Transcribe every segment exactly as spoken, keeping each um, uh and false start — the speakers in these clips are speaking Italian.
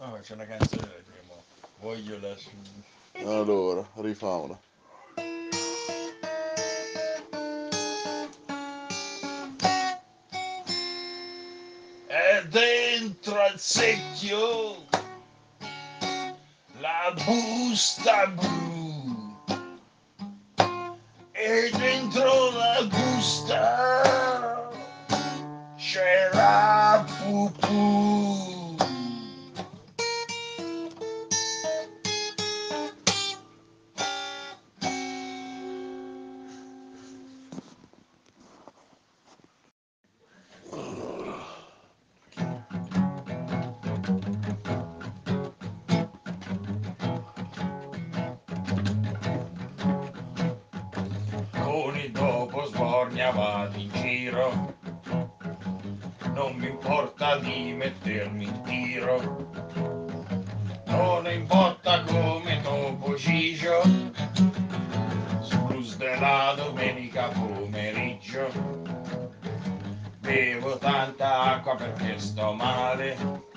Ah, c'è una canzone che chiamo Voglio la su. Allora, rifamela. È dentro al secchio la busta blu e dentro la busta c'è la pupù. Con il dopo sbornia vado in giro, non mi importa di mettermi in tiro, non importa come Topo Gigio, sul blues della domenica pomeriggio, bevo tanta acqua perché sto male,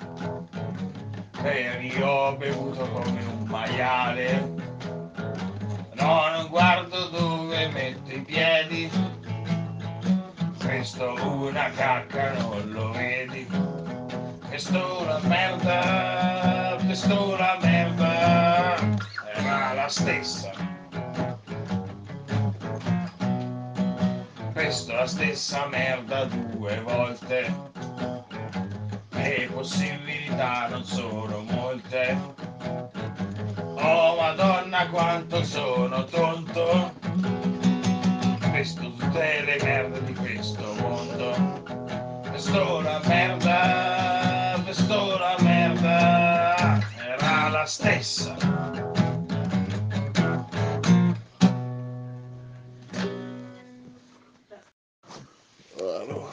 ieri ho bevuto come un maiale, no, non guardo dove metto i piedi, questo una cacca non lo vedi, questo una merda, questo una merda, era la stessa, questo la stessa merda due volte, le possibilità non sono molte, oh madonna quanto sono tonto, questo tutte le merde di questo mondo, questo una merda, questo una merda, era la stessa. Allora.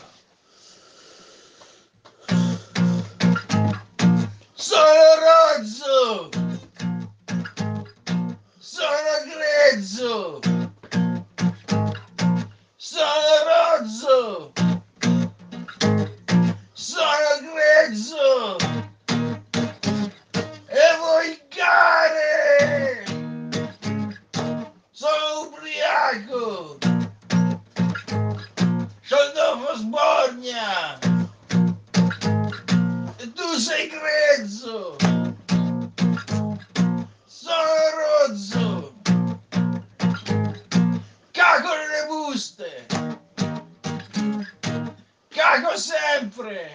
Sono rozzo, sono grezzo, sono rozzo, sono grezzo e volgare, sono ubriaco, sono dopo sbornia e tu sei grezzo, sono rozzo, cago nelle buste, cago sempre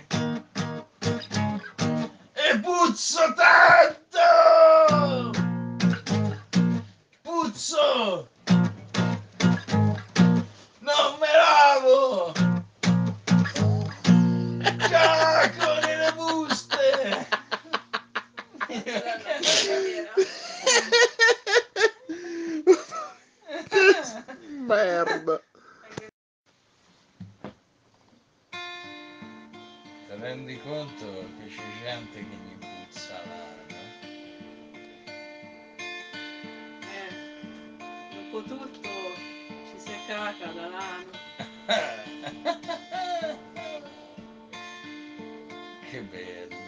e puzzo tanto, puzzo, non me lavo, cago nelle buste. Merda. Ti rendi conto che c'è gente che gli puzza l'aria? Eh, dopo tutto ci si caca dall'ano. Che bello,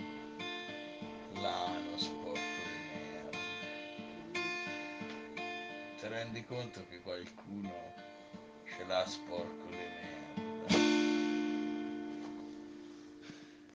l'ano sporco di merda. Ti rendi conto che qualcuno ce l'ha sporco di merda?